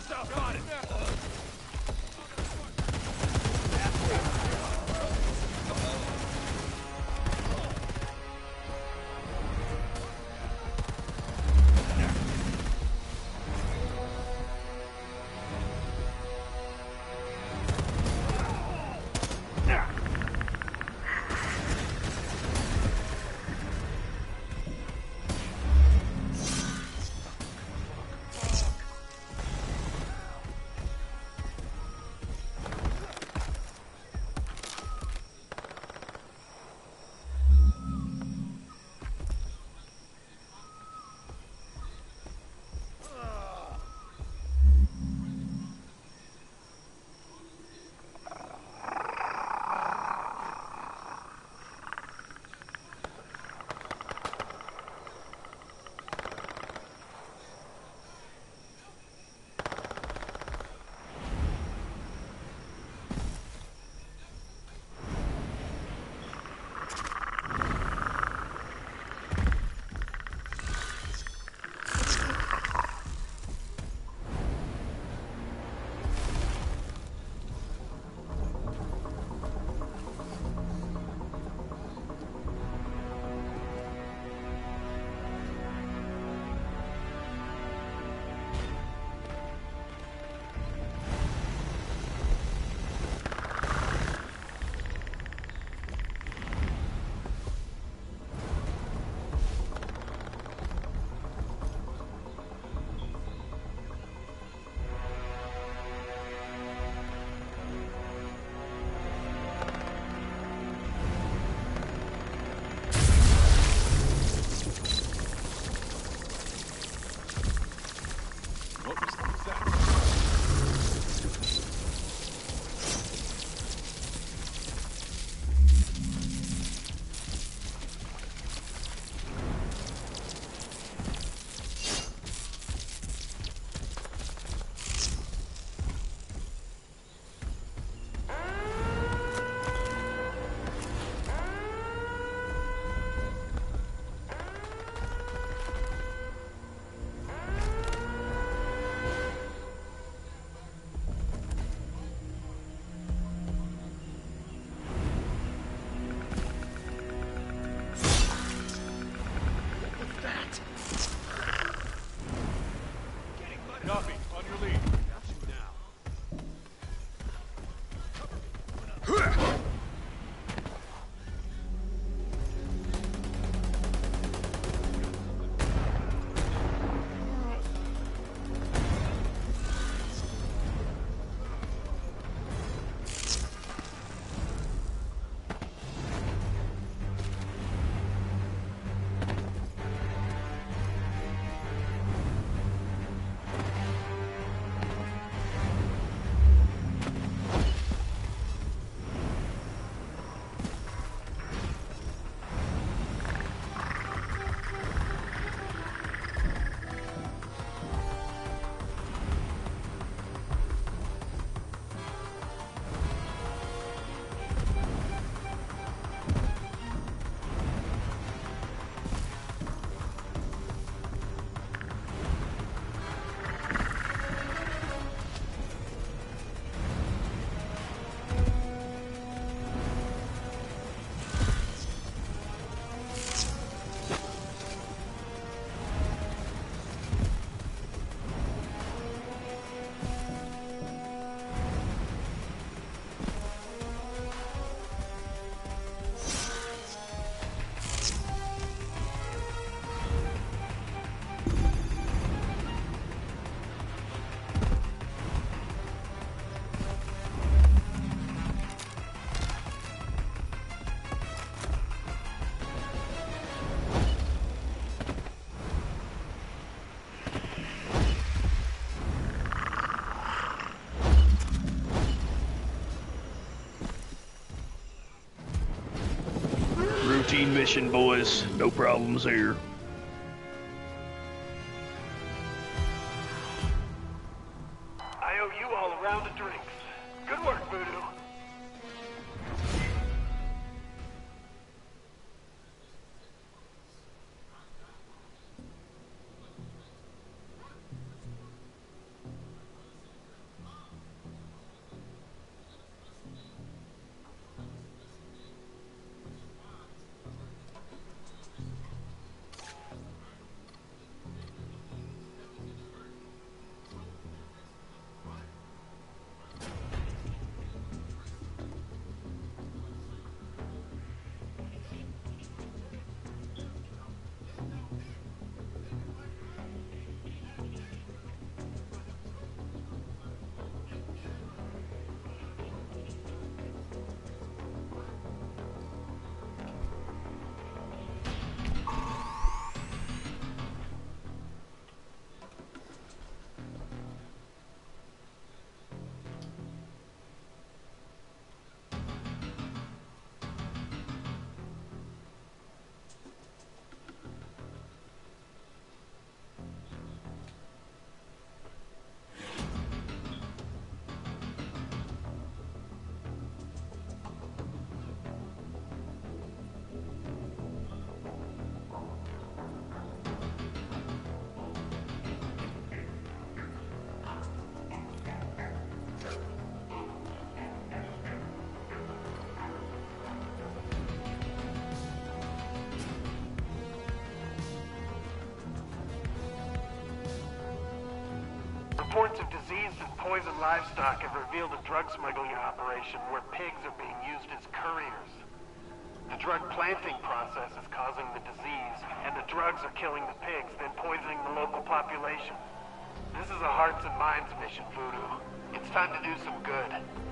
Copy. On your lead. Got you now. Routine mission, boys. No problems here. I owe you all a round of drinks. Good work, Voodoo. poison livestock have revealed a drug smuggling operation where pigs are being used as couriers. The drug planting process is causing the disease, and the drugs are killing the pigs, then poisoning the local population. This is a hearts and minds mission, Voodoo. It's time to do some good.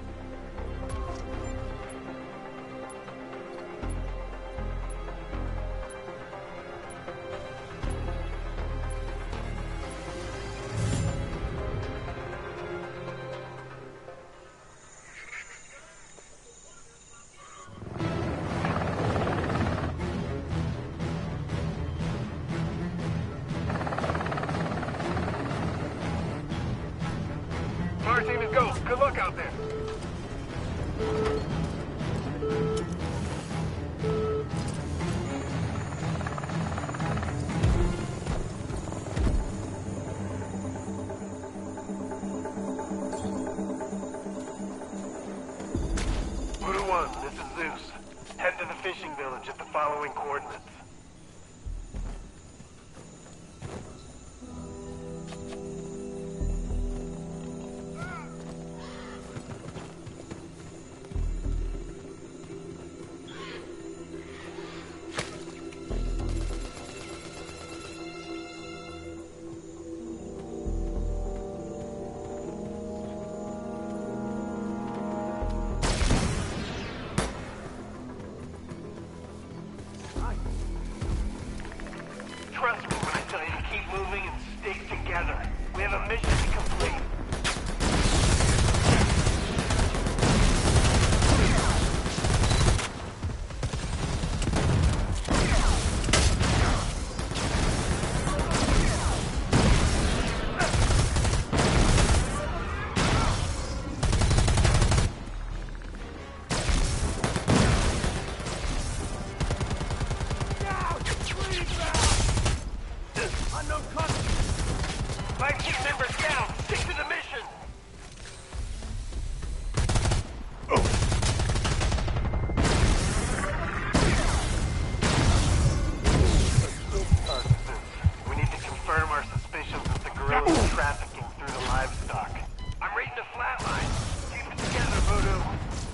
Fire team is go. Good luck out there. Voodoo 1, this is Zeus. Head to the fishing village at the following coordinates. Trust me when I tell you to keep moving and stick together. We have a mission to complete. Five team members down. Stick to the mission. We need to confirm our suspicions that the guerrillas are trafficking through the livestock. I'm reading a flatline. Keep it together, Voodoo.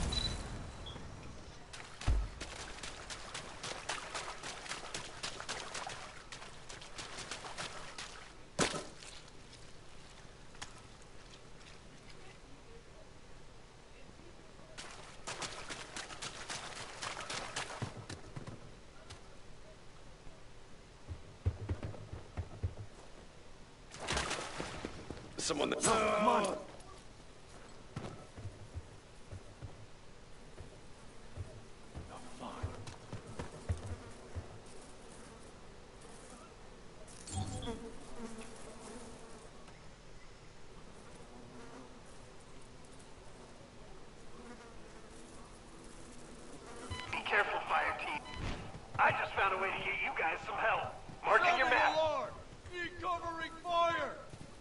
Someone that... Come on. Be careful, fire team. I just found a way to get you guys some help. Marking your map. Alarm! Need covering fire!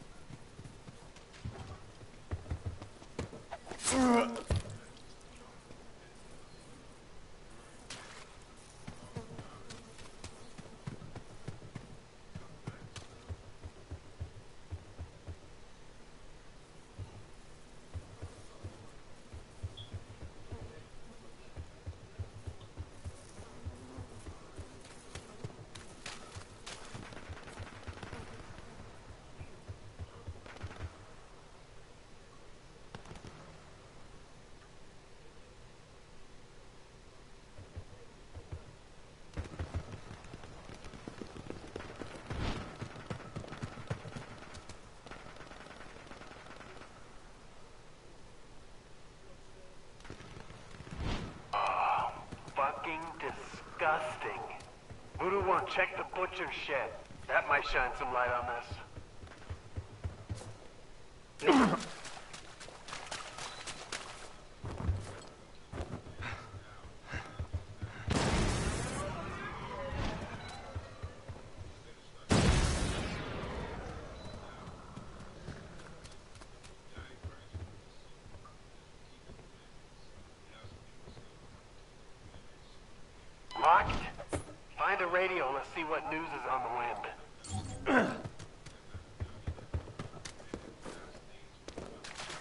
Fucking disgusting. Voodoo 1, check the butcher's shed. That might shine some light on this. Locked? Find a radio, let's see what news is on the wind.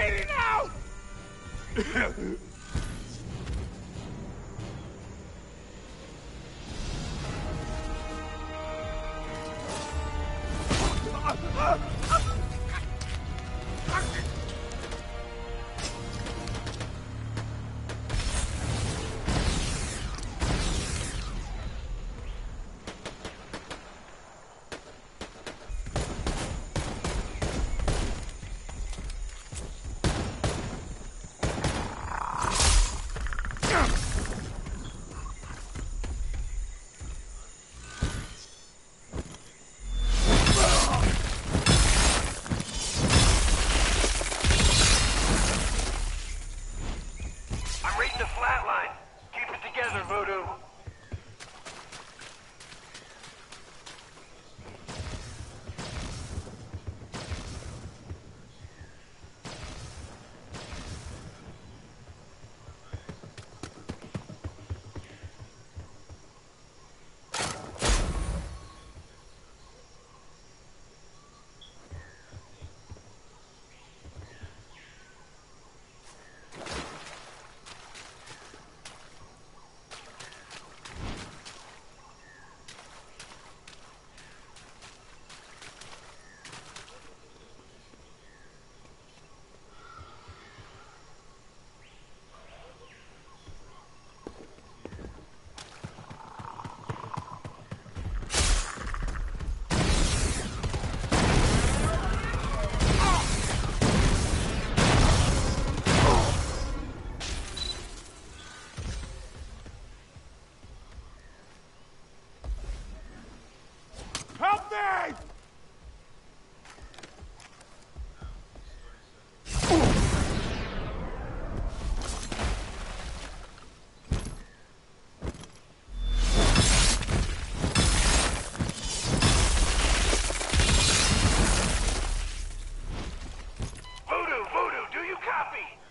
bleeding out! I'm reading the flatline. Keep it together, Voodoo. Help me! Voodoo, do you copy?